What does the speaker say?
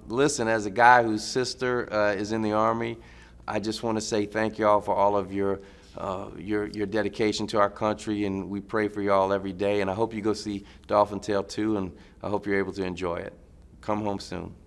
Listen, as a guy whose sister is in the Army, I just want to say thank y'all for all of your dedication to our country, and we pray for y'all every day. And I hope you go see Dolphin Tale 2, and I hope you're able to enjoy it. Come home soon.